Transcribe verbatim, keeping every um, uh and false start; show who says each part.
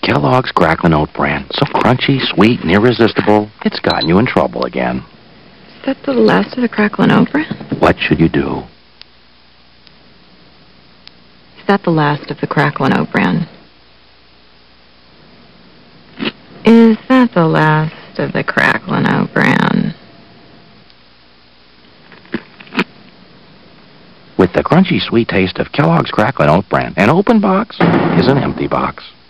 Speaker 1: Kellogg's Cracklin Oat Bran. So crunchy, sweet, and irresistible, it's gotten you in trouble again.
Speaker 2: Is that the last of the Cracklin Oat Bran?
Speaker 1: What should you do?
Speaker 2: Is that the last of the Cracklin Oat Bran? Is that the last of the Cracklin Oat Bran?
Speaker 1: With the crunchy, sweet taste of Kellogg's Cracklin Oat Bran, an open box is an empty box.